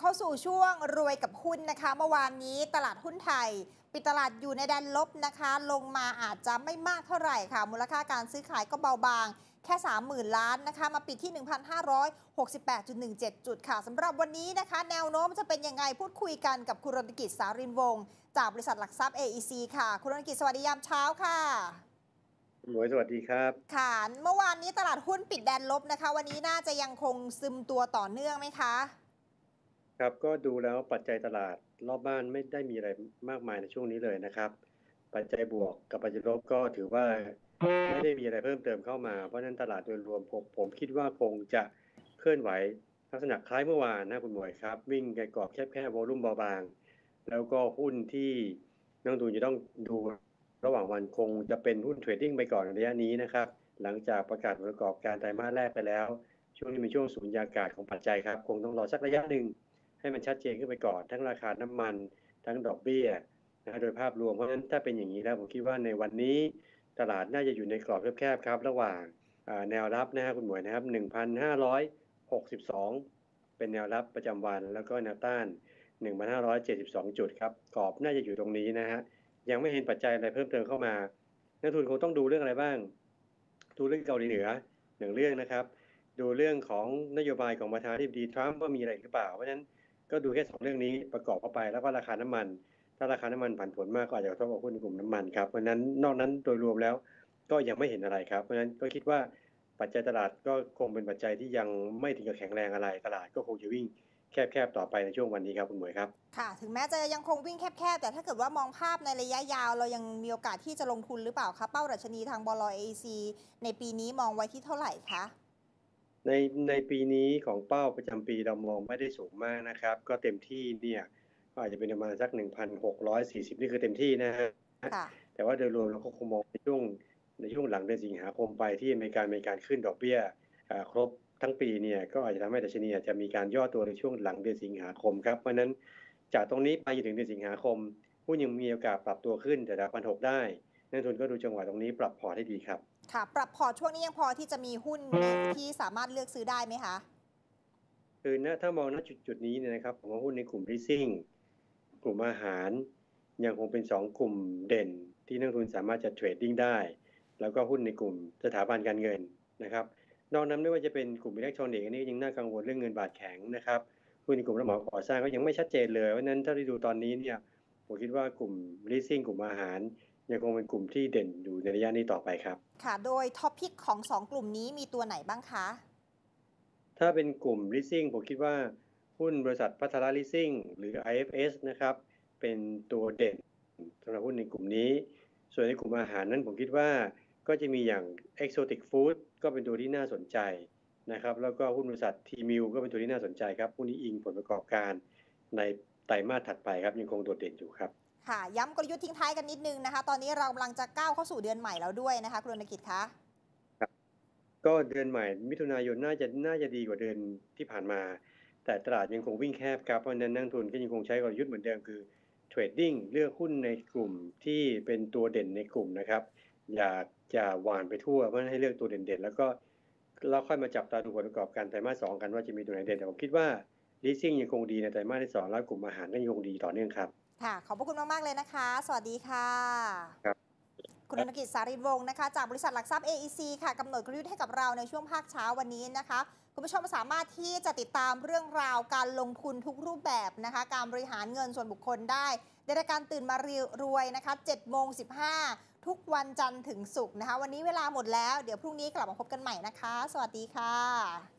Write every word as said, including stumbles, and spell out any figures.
เข้าสู่ช่วงรวยกับหุ้นนะคะเมื่อวานนี้ตลาดหุ้นไทยปิดตลาดอยู่ในแดนลบนะคะลงมาอาจจะไม่มากเท่าไหร่ค่ะมูลค่าการซื้อขายก็เบาบางแค่ สามหมื่น ล้านนะคะมาปิดที่ หนึ่งพันห้าร้อยหกสิบแปดจุดหนึ่งเจ็ด จุดค่ะสำหรับวันนี้นะคะแนวโน้มจะเป็นยังไงพูดคุยกันกับคุณรณกิจสารินวงศ์จากบริษัทหลักทรัพย์ เอ อี ซี ค่ะคุณรณกิจสวัสดียามเช้าค่ะหมวยสวัสดีครับค่ะเมื่อวานนี้ตลาดหุ้นปิดแดนลบนะคะวันนี้น่าจะยังคงซึมตัวต่อเนื่องไหมคะครับก็ดูแล้วปัจจัยตลาดรอบบ้านไม่ได้มีอะไรมากมายในช่วงนี้เลยนะครับปัจจัยบวกกับปัจจัยลบก็ถือว่าไม่ได้มีอะไรเพิ่มเติมเข้ามาเพราะฉะนั้นตลาดโดยรวมผมผมคิดว่าคงจะเคลื่อนไหวลักษณะคล้ายเมื่อวานนะคุณหมวยครับวิ่งในกรอบแคบๆวอลุ่มเบาบางแล้วก็หุ้นที่นักลงทุนจะต้องดูระหว่างวันคงจะเป็นหุ้นเทรดดิ้งไปก่อนในระยะนี้นะครับหลังจากประกาศผลประกอบการไตรมาสแรกไปแล้วช่วงนี้เป็นช่วงสูญญากาศของปัจจัยครับคงต้องรอสักระยะหนึ่ง ให้มันชัดเจนขึ้นไปก่อนทั้งราคาน้ำมันทั้งดอกเบี้ยนะโดยภาพรวมเพราะฉะนั้นถ้าเป็นอย่างนี้แล้วผมคิดว่าในวันนี้ตลาดน่าจะอยู่ในกรอบแคบๆครับระหว่างแนวรับนะครับคุณหมวยนะครับ หนึ่งพันห้าร้อยหกสิบสอง เป็นแนวรับประจำวันแล้วก็แนวต้าน หนึ่งพันห้าร้อยเจ็ดสิบสอง จุดครับกรอบน่าจะอยู่ตรงนี้นะฮะยังไม่เห็นปัจจัยอะไรเพิ่มเติมเข้ามานักทุนคงต้องดูเรื่องอะไรบ้างดูเรื่องเกาหลีเหนือหนึ่งเรื่องนะครับดูเรื่องของนโยบายของประธานาธิบดีทรัมป์ว่ามีอะไรหรือเปล่าเพราะฉะนั้นก็ดูแค่สองเรื่องนี้ประกอบเข้าไปแล้วก็ราคาน้ำมันถ้าราคาน้ำมันผันผวนมากก็อาจจะกระทบกับหุ้นในกลุ่มน้ำมันครับเพราะฉะนั้นนอกนั้นโดยรวมแล้วก็ยังไม่เห็นอะไรครับเพราะฉะนั้นก็คิดว่าปัจจัยตลาดก็คงเป็นปัจจัยที่ยังไม่ถึงกับแข็งแรงอะไรตลาดก็คงจะวิ่งแคบๆต่อไปในช่วงวันนี้ครับคุณหมวยครับค่ะถึงแม้จะยังคงวิ่งแคบๆแต่ถ้าเกิดว่ามองภาพในระยะยาวเรายังมีโอกาสที่จะลงทุนหรือเปล่าคะเป้าดัชนีทางบล เอ ซี ในปีนี้มองไว้ที่เท่าไหร่คะในในปีนี้ของเป้าประจำปีเรามองไม่ได้สูงมากนะครับก็เต็มที่เนี่ยก็อาจจะเป็นประมาณสักหนึ่งพันหกร้อยสี่สิบนี่คือเต็มที่นะฮะค่ะแต่ว่าโดยรวมเราก็คงมองในช่วงในช่วงหลังเดือนสิงหาคมไปที่อเมริกามีการขึ้นดอกเบี้ยครบทั้งปีเนี่ยก็อาจจะทำให้ดัชนีอาจจะมีการย่อตัวในช่วงหลังเดือนสิงหาคมครับเพราะนั้นจากตรงนี้ไปจนถึงเดือนสิงหาคมหุ้นยังมีโอกาสปรับตัวขึ้นแต่ระดับพันหกได้นักทุนก็ดูจังหวะตรงนี้ปรับพอร์ตให้ดีครับค่ะปรับพอร์ตช่วงนี้ยังพอที่จะมีหุ้นที่สามารถเลือกซื้อได้ไหมคะคือณถ้ามองณจุดจุดนี้เนี่ยนะครับผมว่าหุ้นในกลุ่ม leasing กลุ่มอาหารยังคงเป็นสองกลุ่มเด่นที่นักลงทุนสามารถจะเทรดดิ้งได้แล้วก็หุ้นในกลุ่มสถาบันการเงินนะครับนอกนั้นไม่ว่าจะเป็นกลุ่มอิเล็กทรอนิกส์อันนี้ยังน่ากังวลเรื่องเงินบาทแข็งนะครับหุ้นในกลุ่มรับเหมาก่อสร้างก็ยังไม่ชัดเจนเลยเพราะฉะนั้นถ้าได้ดูตอนนี้เนี่ยผมคิดว่ากลุ่ม leasing กลุ่มอาหารยังคงเป็นกลุ่มที่เด่นอยู่ในระยะนี้ต่อไปครับค่ะโดยท็อปพิกของสองกลุ่มนี้มีตัวไหนบ้างคะถ้าเป็นกลุ่ม leasing ผมคิดว่าหุ้นบริษัทพัทรา leasing หรือ ไอ เอฟ เอส นะครับเป็นตัวเด่นสำหรับหุ้นในกลุ่มนี้ส่วนในกลุ่มอาหารนั้นผมคิดว่าก็จะมีอย่าง Exotic Food ก็เป็นตัวที่น่าสนใจนะครับแล้วก็หุ้นบริษัท T-Mill ก็เป็นตัวที่น่าสนใจครับหุ้นนี้อิงผลประกอบการในไตรมาสถัดไปครับยังคงโดดเด่นอยู่ครับค่ะย้ำกลยุทธ์ทิ้งท้ายกันนิดนึงนะคะตอนนี้เรากำลังจะก้าวเข้าสู่เดือนใหม่แล้วด้วยนะคะคุณรณกิจคะก็เดือนใหม่มิถุนายนน่าจะน่าจะดีกว่าเดือนที่ผ่านมาแต่ตลาดยังคงวิ่งแคบครับเพราะฉะนั้นนักทุนก็ยังคงใช้กลยุทธ์เหมือนเดิมคือเทรดดิ้งเลือกหุ้นในกลุ่มที่เป็นตัวเด่นในกลุ่มนะครับอยากจะหวานไปทั่วเพราะฉะนั้นให้เลือกตัวเด่นๆแล้วก็เราค่อยมาจับตาดูผลประกอบการไตรมาสสองกันว่าจะมีตัวไหนเด่นแต่ผมคิดว่า leasing ยังคงดีในไตรมาสที่สองแล้วกลุ่มอาหารก็ยังคงดีต่อเนื่องครับค่ะขอบพระคุณมากๆเลยนะคะสวัสดีค่ะครับคุณธนกิจสารินวงศ์นะคะจากบริษัทหลักทรัพย์ เอ อี ซี ค่ะกำหนดกลยุทธ์ให้กับเราในช่วงภาคเช้าวันนี้นะคะคุณผู้ชมสามารถที่จะติดตามเรื่องราวการลงทุนทุกรูปแบบนะคะการบริหารเงินส่วนบุคคลได้ในรายการตื่นมารวยนะคะเจ็ดโมงสิบห้าทุกวันจันทร์ถึงศุกร์นะคะวันนี้เวลาหมดแล้วเดี๋ยวพรุ่งนี้กลับมาพบกันใหม่นะคะสวัสดีค่ะ